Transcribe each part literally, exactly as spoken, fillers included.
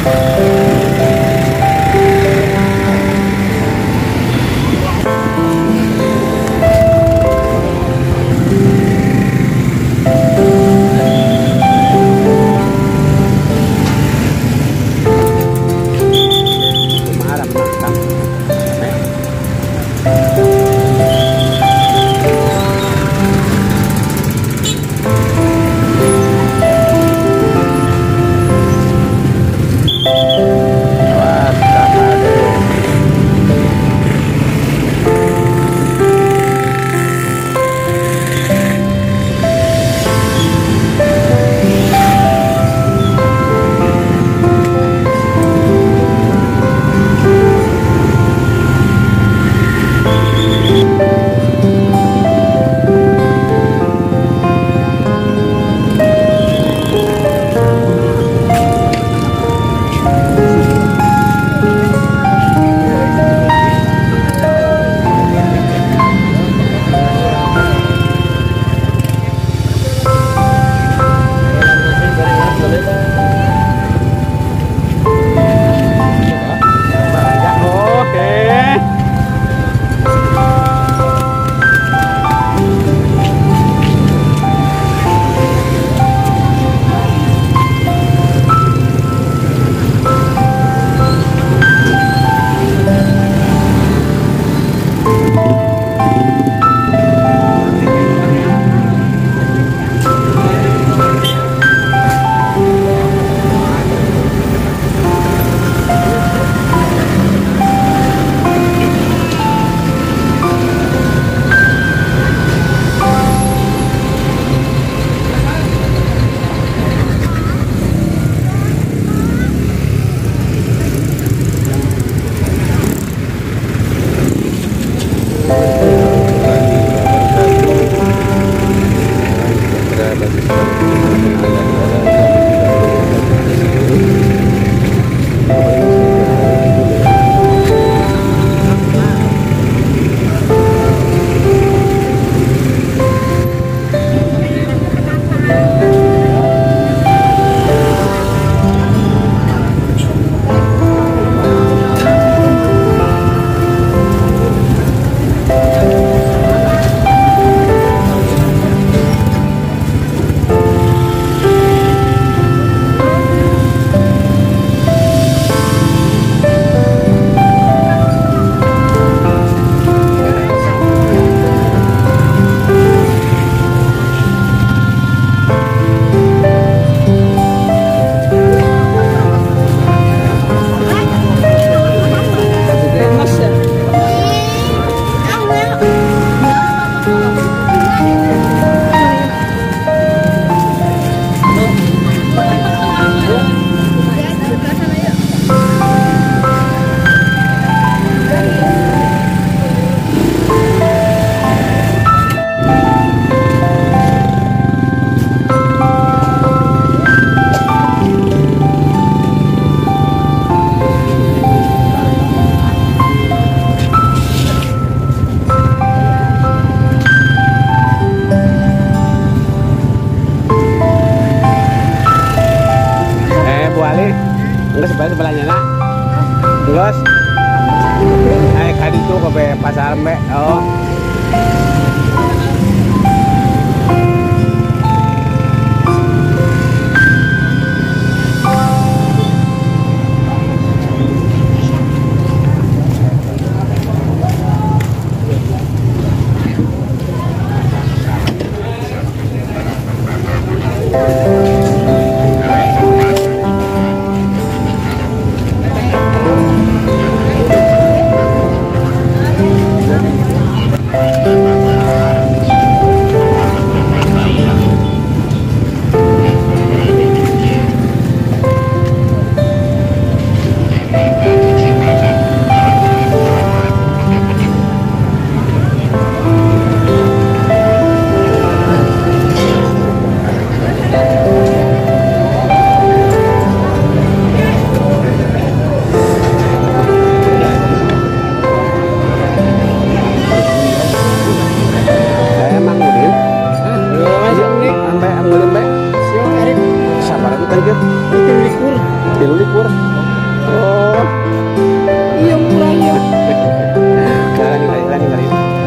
sebelah sebelahnya nak terus naik kali itu ke pasar mbak. Oh Tilu likur. Oh. Iya murahnya. Lani kali, lani kali.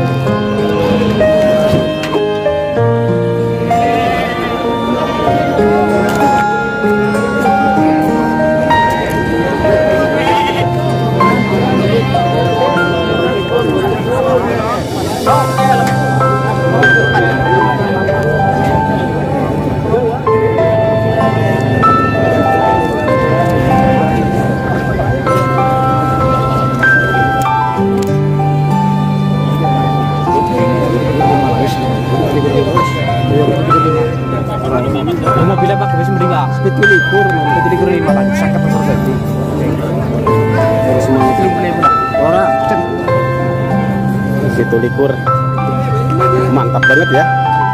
Lima bila pak, habis mending lah. Sepitu likur, sepitu likur lima kan, sakit terus tadi. Terus mau itu boleh pula. Orang cek. Situ likur. Mantap banget ya.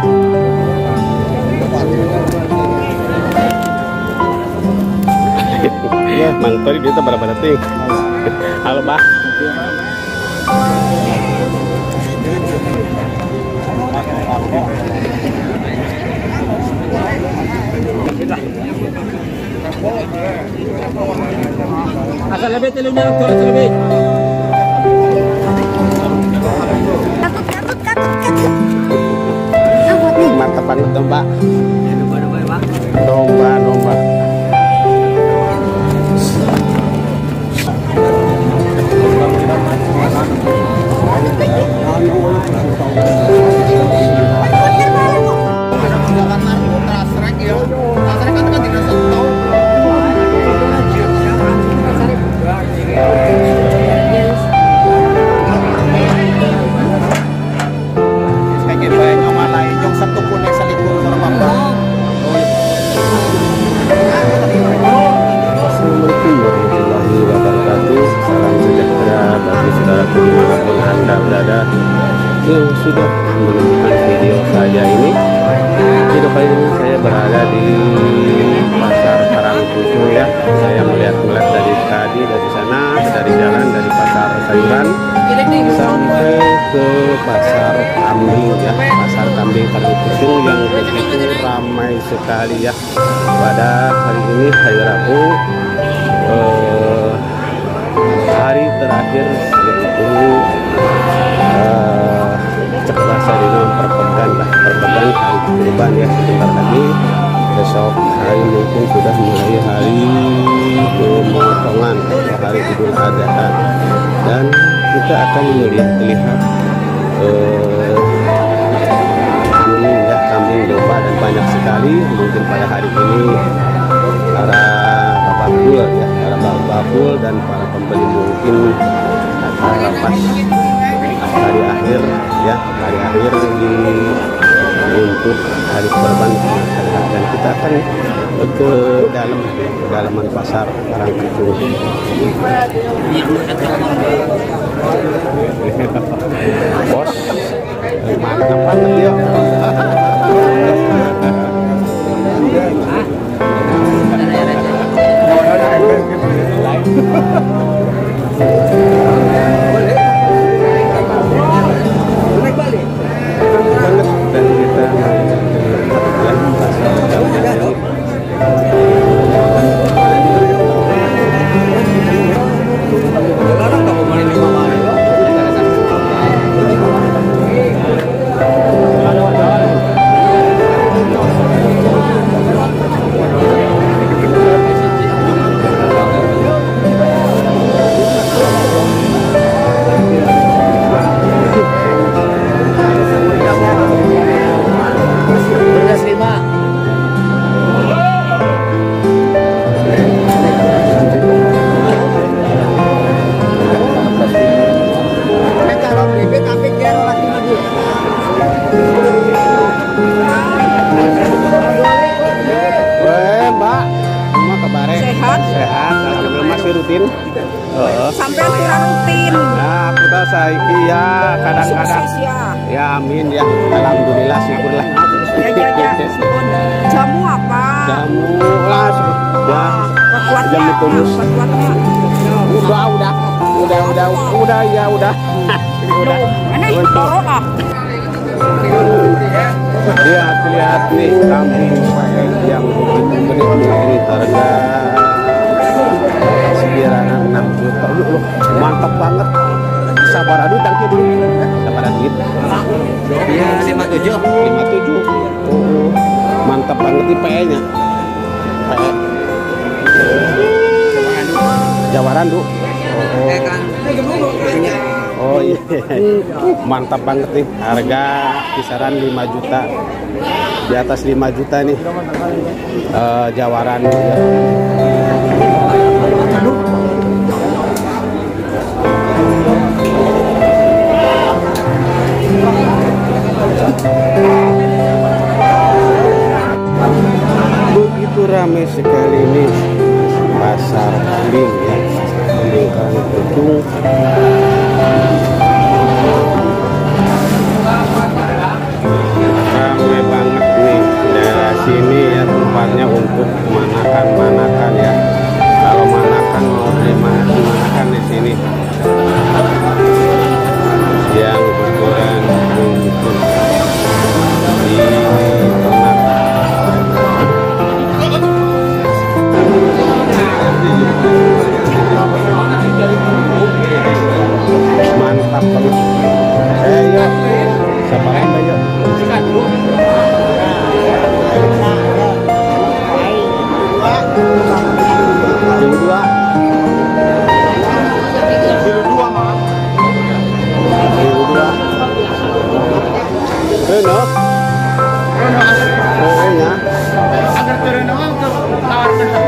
Mang Tori dia tuh berapa detik? Halo Pak. Asal lebih telur merah tuh, asal lebih. Katut, katut, katut, katut. Mantap banget dong Pak. Domba-domba ya pak. Domba, domba. Assalamualaikum warahmatullahi wabarakatuh. Salam sejahtera bagi saudaraku dimanapun Anda berada yang sudah menemukan video saya ini. Video kali ini saya berada di pasar Karangkucung ya. Saya melihat-melihat dari tadi dari sana, dari jalan dari pasar sayuran sampai ke pasar kambing ya, pasar kambing Karangkucung yang begitu ramai sekali ya. Pada hari ini hari Rabu, eh, hari terakhir yaitu eh, cek bahasa di dalam perpegan lah, perpegan hari kurban ya, sebentar lagi besok hari mungkin sudah mulai hari pemotongan atau hari Idul Adha, dan kita akan melihat lihat eh, kambing ya, kambing domba dan banyak sekali. Mungkin pada hari ini para babakul ya, para babakul dan para pembeli mungkin akan pas hari akhir ya, hari akhir di untuk hari kurban, dan kita akan ke dalam dalaman pasar Karangkucung. Bos, mantap banget ya. Dan kita rutin. Oh. Sampai tidak rutin. Nah, kita saiki ya kadang-kadang. Ya. Ya amin ya. Alhamdulillah syukurlah. Ya, ya, ya. Jamu apa? Jamu lah ya. Kuatnya. Jamu tulus. Kuatnya. Udah, udah. Udah, udah, udah ya, udah. Udah. Ini dorong ah. Lihat, lihat nih kambing yang begitu benih ini harga sekira tujuh. lima tujuh. Oh, mantap banget nih P E-nya. P E. Jawaran, Du. Oh, oh iya. Mantap banget nih. Harga kisaran lima juta. Di atas lima juta nih. Uh, jawaran. Begitu ramai sekali ini pasar kambing ya, kambing Karangkedung. Ramai banget nih daerah sini ya, tempatnya untuk manakan-manakan ya. Kalau manakan mau beli manakan di sini yang ukuran untuk di tengah. Mantap banget. Eh yuk, siapa lagi yuk? Yang dua. Yang dua mah. Yang dua. Reno. Oh ya. Agar Reno untuk tawarkan H P.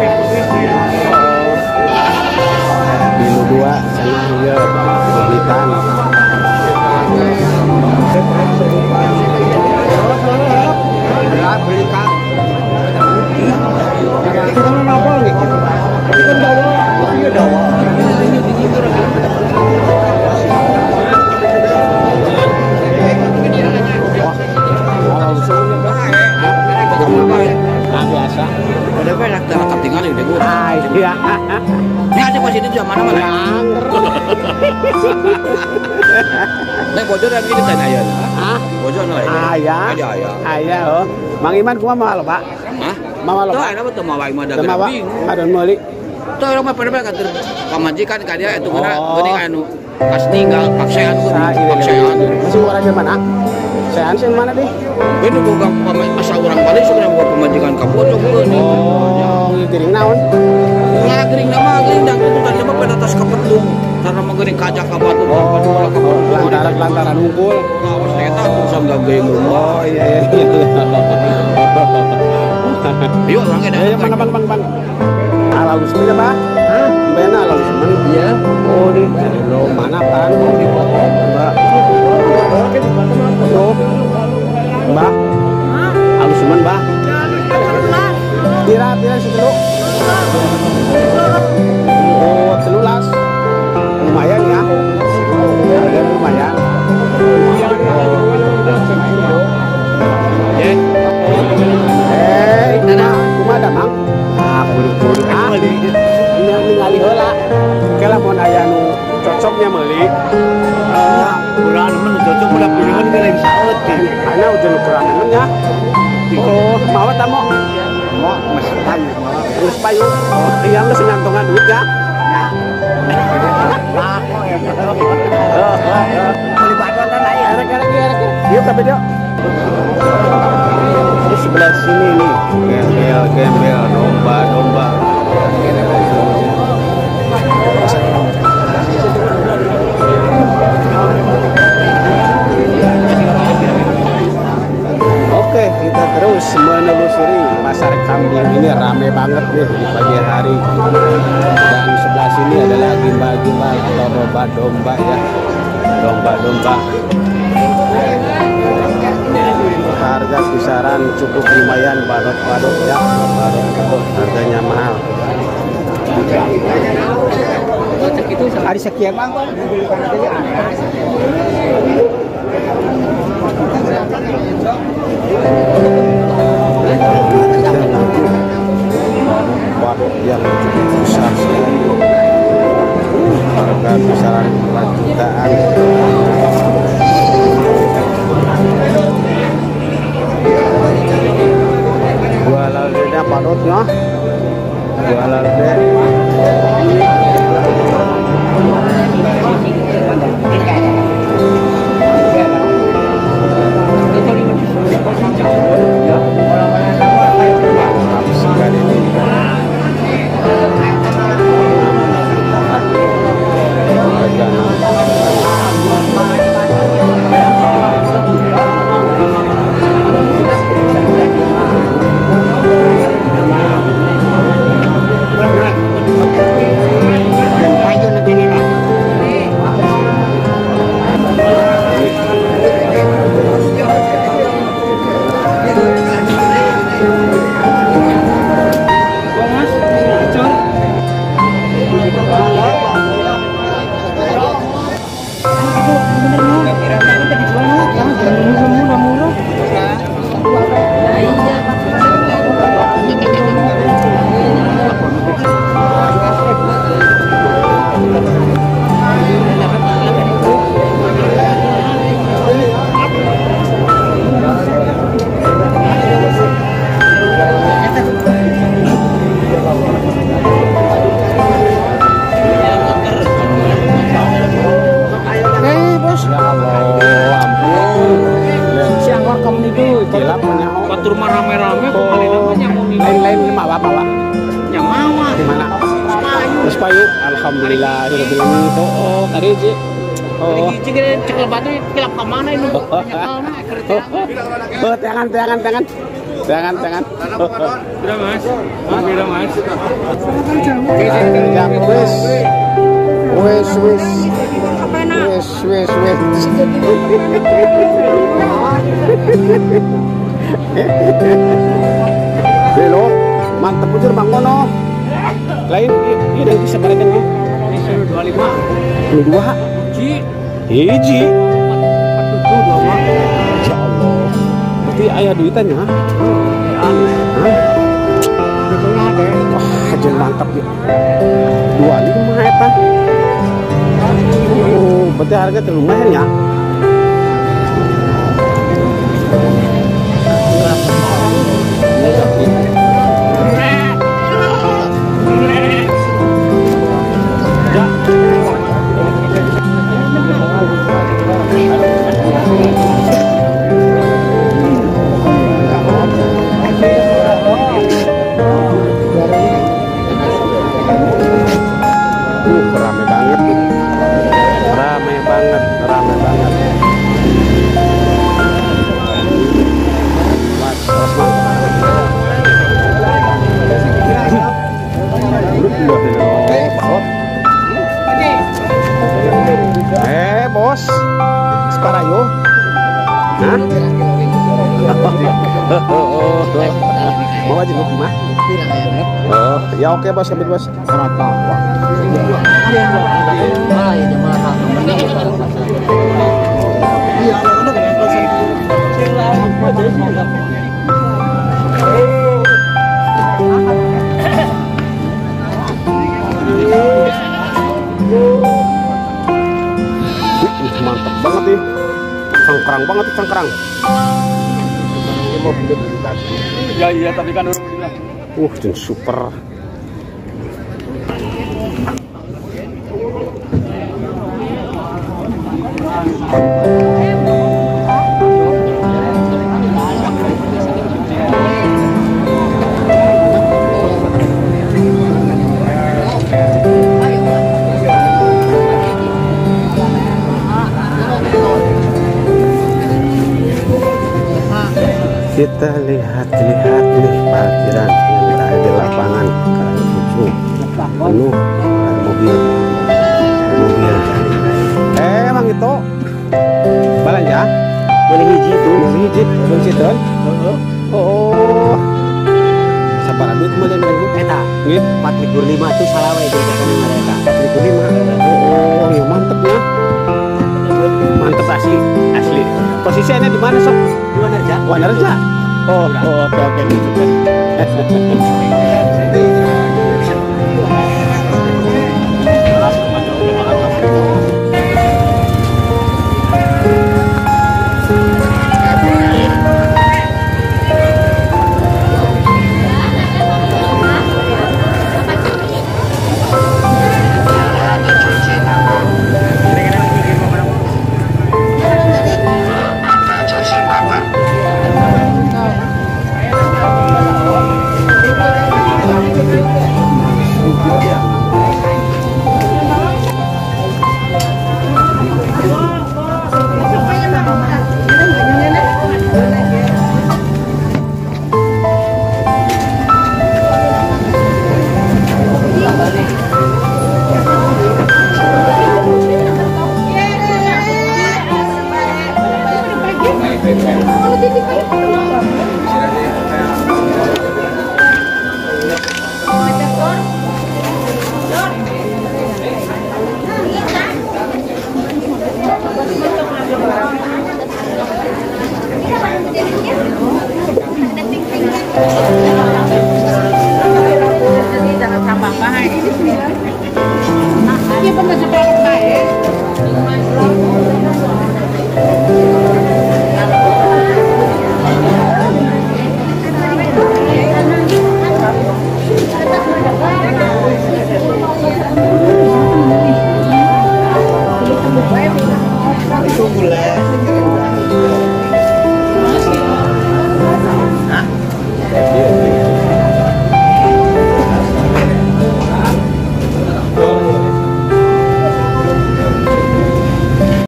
Bilu dua sana ya Bitan. Ya beli Kak. Kita mau nongol nih. Kita bawa. Iya bawa. Nah, biasa. Udah gue nak terangkap tinggal di gue. Ah, iya. Ini ada pas ini juga mana-mana. Nek bocor yang ini tanya ya. Ah, Bocor lah. ayah. Ada ayah. Ayah oh. Mang Iman kuma mahal, Pak. Hah? Mahal, Tuh, Pak. ada betul mau baik mah Sama, Pak. bingung. Ada meuli. Tuh orang mah pada kantor pamajikan kan dia itu kena Oh. geuning anu pas tinggal paksean tuh. Sa ini. Paksean. Masih orang di mana? Sean sih mana deh? Ini bukan asal orang Bali sebenarnya bukan pemajikan kapocok geuning. Oh, gering naon? Lah geuning nama geuning dan itu tadi mah pada atas kapetung. Karena mah geuning kajak ka batu apa dua ka Oh, lantaran lantaran unggul. Awas eta tuh sangga geuning rumah. Oh iya iya. Ayo orangnya dah. Ayo bang bang bang bang. Ala lu sebenarnya Pak? Hah? Bena ala lu sebenarnya. Iya. Oh di lo mana kan? Di foto Mbak. Oh. Mbak. Hah? Alus semen Mbak. Kira kira situ. Oh, selulas. Lumayan ya. Ya lumayan. Ya. Eh, kuma ada mang? Ah, buru-buru ah. Ini ningali heula. Kela mun aya nu cocoknya meuli. Eh, Urang men cocok udah piringan ke lain saut kan. ana udah ukuran nya. Oh, mau ta mo? Mau masih payu. Geus payu. Oh, iya geus ngantongan duit ya. Lah kok ya. Beli bantuan tan lain. Erek-erek erek. Yuk tapi yuk. Di sebelah sini nih, gembel-gembel, domba-domba. Oke, kita terus menelusuri pasar kambing ini, rame banget nih di pagi hari. Dan sebelah sini ada lagi bagi-bagi atau domba-domba ya, domba-domba. Harga kisaran cukup lumayan, badut-badut ya, badut-badut harganya mahal. Hari sekian bang. Wah, yang cukup besar sekali. Harga kisaran empat jutaan. Dua lalde padotnya. Dua lalde. rame-rame kok kali namanya mau minum. Lain-lain lima apa pak? Yang mawar. Di mana? Sepayu. Terus payu. Alhamdulillah sudah bilang itu. Oh tadi sih. Oh. Jadi cek cek lebatu kelap ke mana ini? Oh, oh, tangan, tangan, tangan, tangan, tangan. Sudah mas, sudah mas. Ya, wes, wes, wes, wes, wes, wes. Belo, mantep bujur bang Mono. Lain, ini udah bisa balikan ya. Ini sudah dua lima. Dua. Ji. Hiji. empat tujuh dua lima. Ya Allah. Berarti ayah duitannya, ha? Hah? Wah, aja mantap ya. Dua lima eta. Oh, berarti harga lumayan ya. Eh bos, separayo, hah? Mau aja lu mah? Oh, ya oke bos, ambil bos. Berapa? Mantap banget nih, cangkrang banget tuh cangkrang. Ya iya tapi kan orang bilang. Uh, dan super. Kita lihat-lihat nih parkiran yang berada di lapangan Karangcucu penuh, ada mobil, ada mobil. Eh, emang itu balanja? Boleh hiji tuh, boleh hiji, boleh situ. Oh, sabar duit mulai minggu. Eta, Gitu. empat ribu lima itu salah wae jadi kan mereka. empat ribu lima. Oh, ya mantep ya. Mantep asli, asli. Posisinya di mana sob? Dua nerja. Wanerja. Oh, oh, oke oke. Iya.